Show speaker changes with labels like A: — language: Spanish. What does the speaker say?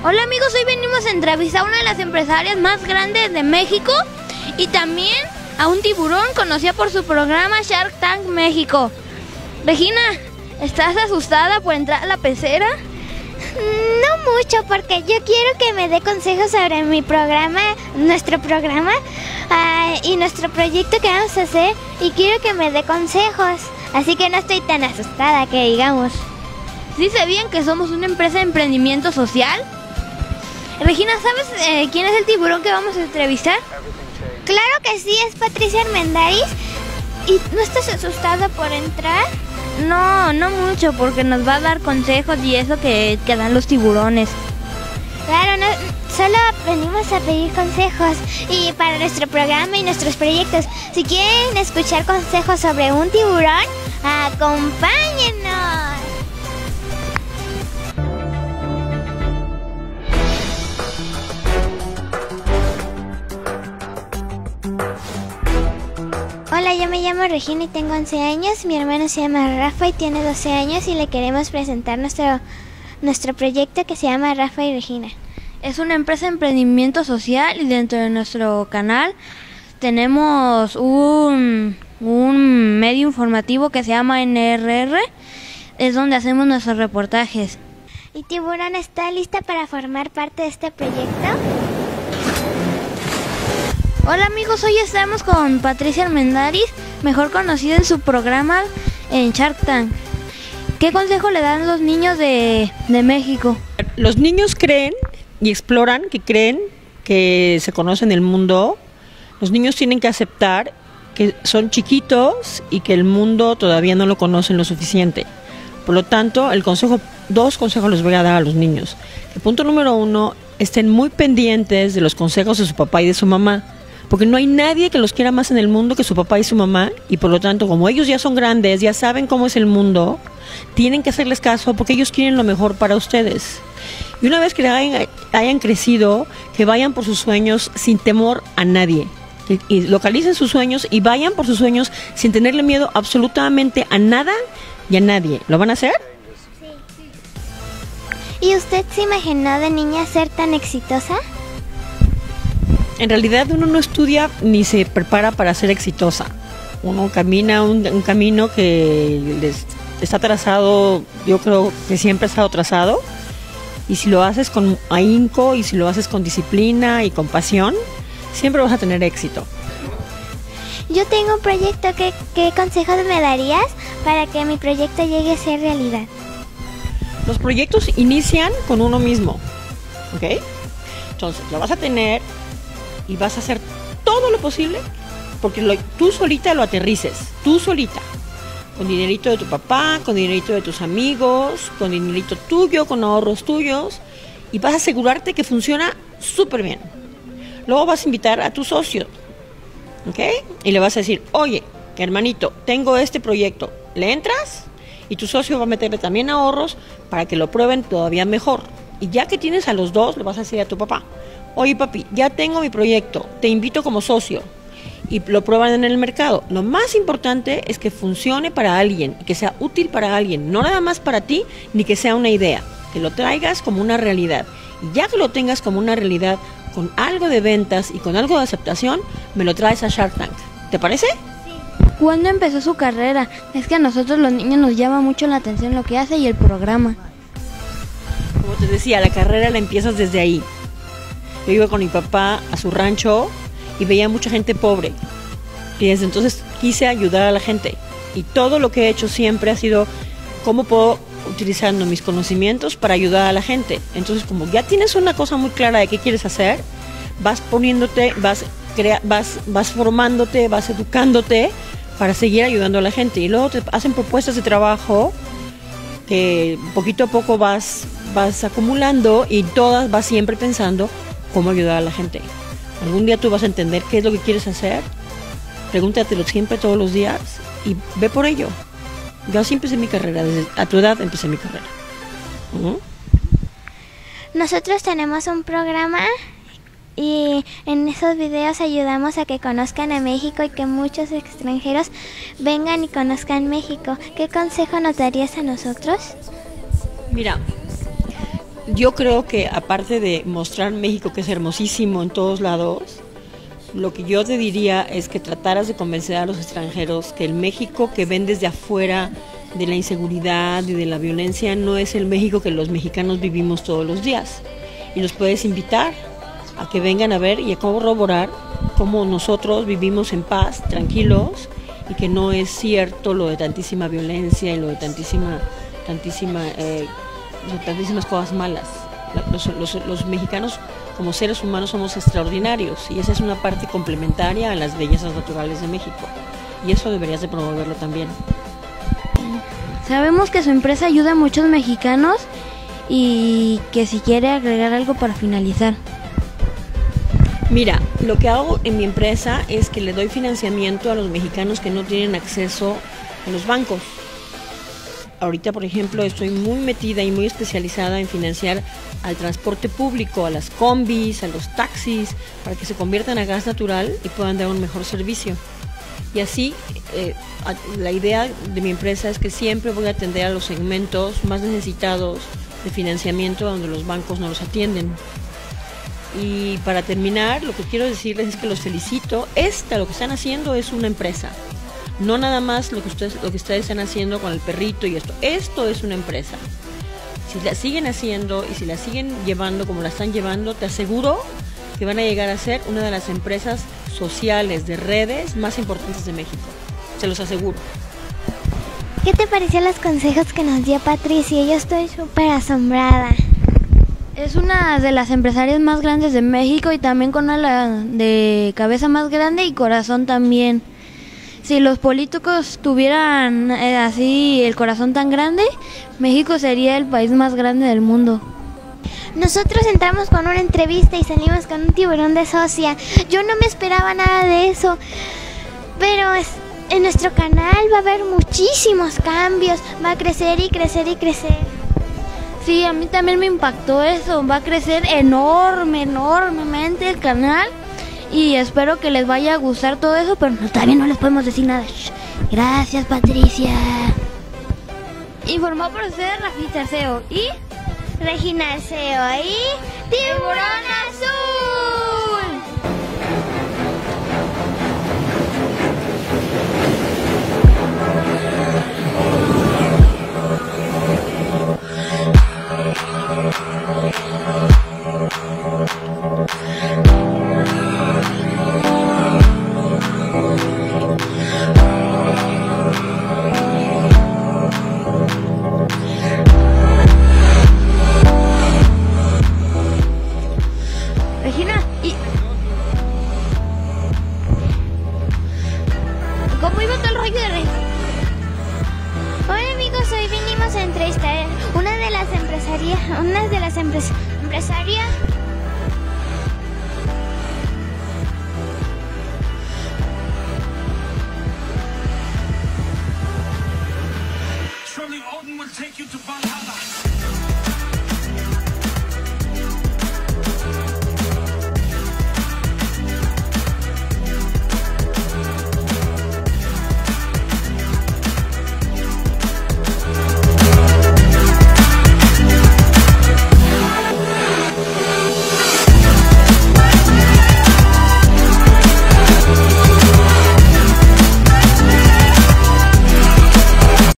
A: Hola amigos, hoy venimos a entrevistar a una de las empresarias más grandes de México y también a un tiburón conocido por su programa Shark Tank México. Regina, ¿estás asustada por entrar a la pecera?
B: No mucho, porque yo quiero que me dé consejos sobre mi programa, nuestro programa y nuestro proyecto que vamos a hacer, y quiero que me dé consejos, así que no estoy tan asustada que digamos.
A: ¿Sí sabían que somos una empresa de emprendimiento social? Regina, ¿sabes quién es el tiburón que vamos a entrevistar?
B: Claro que sí, es Patricia Armendáriz. ¿Y no estás asustada por entrar?
A: No mucho, porque nos va a dar consejos y eso que dan los tiburones.
B: Claro, no, solo venimos a pedir consejos y para nuestro programa y nuestros proyectos. Si quieren escuchar consejos sobre un tiburón, acompáñennos. Hola, yo me llamo Regina y tengo 11 años. Mi hermano se llama Rafa y tiene 12 años y le queremos presentar nuestro proyecto que se llama Rafa y Regina.
A: Es una empresa de emprendimiento social y dentro de nuestro canal tenemos un medio informativo que se llama NRR, es donde hacemos nuestros reportajes.
B: ¿Y Tiburón está lista para formar parte de este proyecto?
A: Hola amigos, hoy estamos con Patricia Armendáriz, mejor conocida en su programa en Shark Tank. ¿Qué consejo le dan los niños de México?
C: Los niños creen y exploran, que creen que se conocen el mundo. Los niños tienen que aceptar que son chiquitos y que el mundo todavía no lo conocen lo suficiente. Por lo tanto, dos consejos les voy a dar a los niños. El punto número 1, estén muy pendientes de los consejos de su papá y de su mamá. Porque no hay nadie que los quiera más en el mundo que su papá y su mamá, y por lo tanto, como ellos ya son grandes, ya saben cómo es el mundo, tienen que hacerles caso porque ellos quieren lo mejor para ustedes. Y una vez que hayan crecido, que vayan por sus sueños sin temor a nadie. Y localicen sus sueños y vayan por sus sueños sin tenerle miedo absolutamente a nada y a nadie. ¿Lo van a hacer?
B: Sí. ¿Y usted se imaginó de niña ser tan exitosa?
C: En realidad uno no estudia ni se prepara para ser exitosa. Uno camina un camino que está trazado, yo creo que siempre ha estado trazado. Y si lo haces con ahínco y si lo haces con disciplina y con pasión, siempre vas a tener éxito.
B: Yo tengo un proyecto, ¿qué consejos me darías para que mi proyecto llegue a ser realidad?
C: Los proyectos inician con uno mismo, ¿ok? Entonces lo vas a tener y vas a hacer todo lo posible porque tú solita lo aterrices, tú solita, con dinerito de tu papá, con dinerito de tus amigos, con dinerito tuyo, con ahorros tuyos, y vas a asegurarte que funciona súper bien. Luego vas a invitar a tu socio, ¿ok? Y le vas a decir, oye, hermanito, tengo este proyecto, ¿le entras? Y tu socio va a meterle también ahorros para que lo prueben todavía mejor. Y ya que tienes a los dos, le vas a decir a tu papá, oye papi, ya tengo mi proyecto, te invito como socio, y lo prueban en el mercado. Lo más importante es que funcione para alguien, y que sea útil para alguien, no nada más para ti, ni que sea una idea, que lo traigas como una realidad. Y ya que lo tengas como una realidad, con algo de ventas y con algo de aceptación, me lo traes a Shark Tank. ¿Te parece?
A: Sí. ¿Cuándo empezó su carrera? Es que a nosotros los niños nos llama mucho la atención lo que hace y el programa.
C: Como te decía, la carrera la empiezas desde ahí. Yo iba con mi papá a su rancho y veía mucha gente pobre. Y desde entonces quise ayudar a la gente. Y todo lo que he hecho siempre ha sido cómo puedo utilizando mis conocimientos para ayudar a la gente. Entonces, como ya tienes una cosa muy clara de qué quieres hacer, vas poniéndote, vas formándote, vas educándote para seguir ayudando a la gente. Y luego te hacen propuestas de trabajo que poquito a poco vas acumulando y todas vas siempre pensando cómo ayudar a la gente. Algún día tú vas a entender qué es lo que quieres hacer, pregúntatelo siempre todos los días y ve por ello. Yo así empecé mi carrera, a tu edad empecé mi carrera.
B: Nosotros tenemos un programa y en esos videos ayudamos a que conozcan a México y que muchos extranjeros vengan y conozcan México. ¿Qué consejo nos darías a nosotros?
C: Mira, yo creo que aparte de mostrar México, que es hermosísimo en todos lados, lo que yo te diría es que trataras de convencer a los extranjeros que el México que ven desde afuera de la inseguridad y de la violencia no es el México que los mexicanos vivimos todos los días. Y los puedes invitar a que vengan a ver y a corroborar cómo nosotros vivimos en paz, tranquilos, y que no es cierto lo de tantísima violencia y lo de tantísimas cosas malas. Los mexicanos como seres humanos somos extraordinarios y esa es una parte complementaria a las bellezas naturales de México y eso deberías de promoverlo también.
A: Sabemos que su empresa ayuda a muchos mexicanos y que si quiere agregar algo para finalizar.
C: Mira, lo que hago en mi empresa es que le doy financiamiento a los mexicanos que no tienen acceso a los bancos. Ahorita, por ejemplo, estoy muy metida y muy especializada en financiar al transporte público, a las combis, a los taxis, para que se conviertan a gas natural y puedan dar un mejor servicio. Y así, la idea de mi empresa es que siempre voy a atender a los segmentos más necesitados de financiamiento donde los bancos no los atienden. Y para terminar, lo que quiero decirles es que los felicito. Lo que están haciendo es una empresa. No nada más lo que ustedes están haciendo con el perrito y esto. Esto es una empresa. Si la siguen haciendo y si la siguen llevando como la están llevando, te aseguro que van a llegar a ser una de las empresas sociales de redes más importantes de México. Se los aseguro.
B: ¿Qué te pareció los consejos que nos dio Patricia? Yo estoy súper asombrada.
A: Es una de las empresarias más grandes de México y también con una de cabeza más grande y corazón también. Si los políticos tuvieran así el corazón tan grande, México sería el país más grande del mundo.
B: Nosotros entramos con una entrevista y salimos con un tiburón de socia. Yo no me esperaba nada de eso, pero en nuestro canal va a haber muchísimos cambios. Va a crecer y crecer y crecer.
A: Sí, a mí también me impactó eso. Va a crecer enormemente el canal. Y espero que les vaya a gustar todo eso, pero todavía no les podemos decir nada. Gracias, Patricia. Informó por ustedes Rafita Arceo y
B: Regina Arceo y Tiburón Azul.
A: Regina, ¿y cómo iba todo el rollo de Regina?
B: Hola amigos, hoy vinimos a entrevistar una de las empresarias